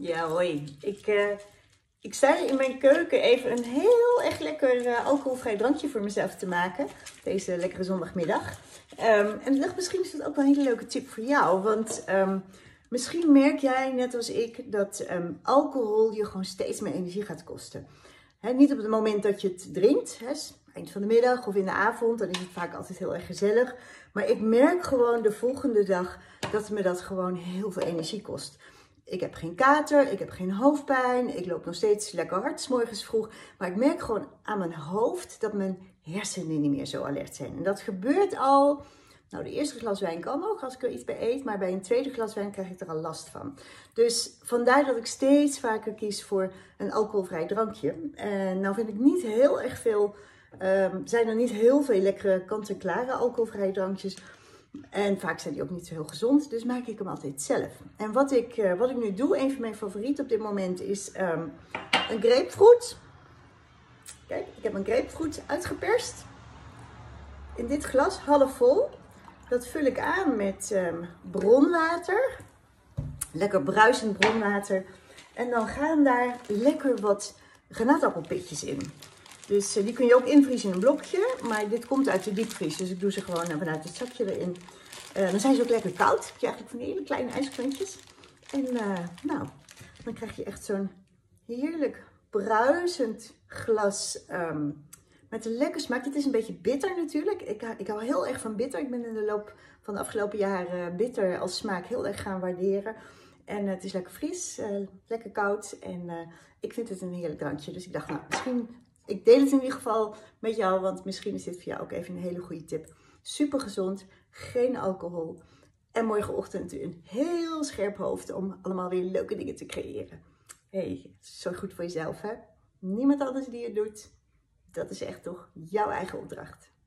Ja, hoi. Ik sta hier in mijn keuken even een heel echt lekker alcoholvrij drankje voor mezelf te maken. Deze lekkere zondagmiddag. En ik dacht, misschien is dat ook wel een hele leuke tip voor jou. Want misschien merk jij, net als ik, dat alcohol je gewoon steeds meer energie gaat kosten. Niet op het moment dat je het drinkt, eind van de middag of in de avond, dan is het vaak altijd heel erg gezellig. Maar ik merk gewoon de volgende dag dat me dat gewoon heel veel energie kost. Ik heb geen kater, ik heb geen hoofdpijn, ik loop nog steeds lekker hard 's morgens vroeg. Maar ik merk gewoon aan mijn hoofd dat mijn hersenen niet meer zo alert zijn. En dat gebeurt al, nou de eerste glas wijn kan nog als ik er iets bij eet, maar bij een tweede glas wijn krijg ik er al last van. Dus vandaar dat ik steeds vaker kies voor een alcoholvrij drankje. En nou vind ik niet heel erg veel, zijn er niet heel veel lekkere kant-en-klare alcoholvrije drankjes. En vaak zijn die ook niet zo heel gezond, dus maak ik hem altijd zelf. En wat ik nu doe, een van mijn favorieten op dit moment, is een grapefruit. Kijk, ik heb een grapefruit uitgeperst. In dit glas, half vol. Dat vul ik aan met bronwater. Lekker bruisend bronwater. En dan gaan daar lekker wat granaatappelpitjes in. Dus die kun je ook invriezen in een blokje, maar dit komt uit de diepvries. Dus ik doe ze gewoon vanuit het zakje erin. Dan zijn ze ook lekker koud. Dan heb je eigenlijk van die hele kleine ijsklontjes. En nou, dan krijg je echt zo'n heerlijk bruisend glas met een lekker smaak. Dit is een beetje bitter natuurlijk. Ik hou heel erg van bitter. Ik ben in de loop van de afgelopen jaren bitter als smaak heel erg gaan waarderen. En het is lekker fris, lekker koud. En ik vind het een heerlijk drankje. Dus ik dacht, nou, misschien... Ik deel het in ieder geval met jou, want misschien is dit voor jou ook even een hele goede tip. Super gezond, geen alcohol en morgenochtend een heel scherp hoofd om allemaal weer leuke dingen te creëren. Hey, zo goed voor jezelf hè? Niemand anders die het doet. Dat is echt toch jouw eigen opdracht.